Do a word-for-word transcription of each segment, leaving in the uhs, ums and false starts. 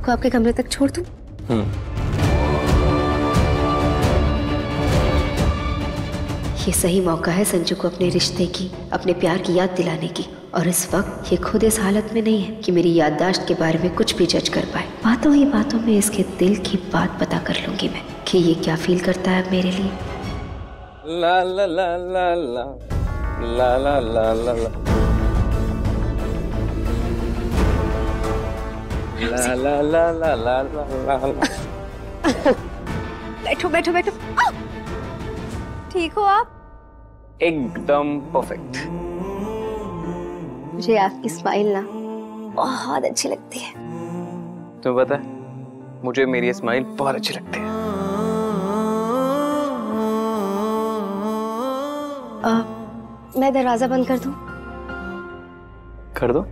आपको आपके कमरे तक छोड़ दूं? हम्म। ये सही मौका है संजू को अपने रिश्ते की, अपने प्यार की याद दिलाने की। और इस वक्त ये खुद इस हालत में नहीं है कि मेरी याददाश्त के बारे में कुछ भी जज कर पाए। बातों ही बातों में इसके दिल की बात पता कर लूंगी मैं कि ये क्या फील करता है मेरे लिए। ला ला ला ला ला ला ला ला ला ला ला ला ला ला ला ला ला। बैठो बैठो बैठो। ठीक हो आप? एकदम परफेक्ट। मुझे आपकी स्माइल ना बहुत अच्छी लगती है। तुम्हें पता है मुझे मेरी स्माइल बहुत अच्छी लगती है। आ, मैं दरवाजा बंद कर दूं? कर दो।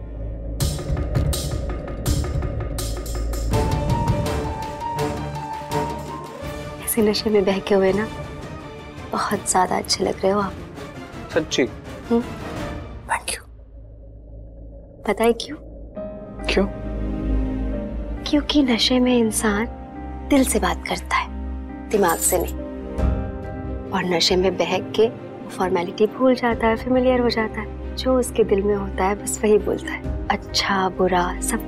ऐसे नशे में बहके हुए ना बहुत ज्यादा अच्छे लग रहे हो आप। सच्ची? हम्म। Thank you. पता है क्यों? क्यों? क्योंकि नशे में इंसान दिल से बात करता है, दिमाग से नहीं। और नशे में बहक के फॉर्मेलिटी भूल जाता है, फेमिलियर हो जाता है। जो उसके दिल में होता है बस वही बोलता है, अच्छा बुरा सब।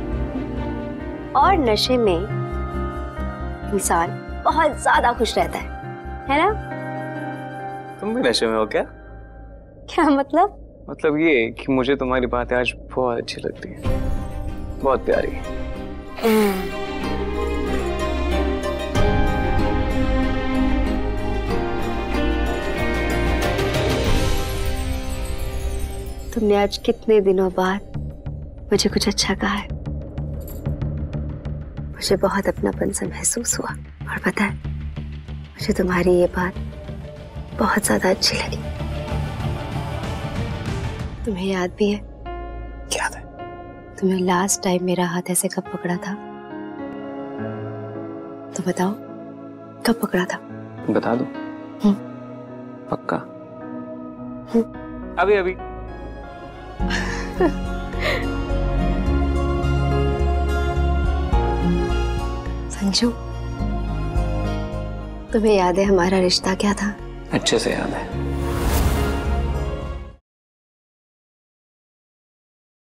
और नशे में इंसान बहुत ज्यादा खुश रहता है, है ना? तुम भी नशे में हो क्या? क्या मतलब? मतलब ये कि मुझे तुम्हारी बातें आज बहुत अच्छी लगती है, बहुत प्यारी। तुमने आज कितने दिनों बाद मुझे कुछ अच्छा कहा है। मुझे बहुत अपनापन सा महसूस हुआ। और पता है मुझे तुम्हारी ये बात बहुत ज्यादा अच्छी लगी। तुम्हें याद भी है? क्या था? तुमने लास्ट टाइम मेरा हाथ ऐसे कब पकड़ा था? तो बताओ कब पकड़ा था? बता दो। हम्म। पक्का? हम्म। अभी अभी। संजू, तुम्हें याद है हमारा रिश्ता क्या था? अच्छे से याद है।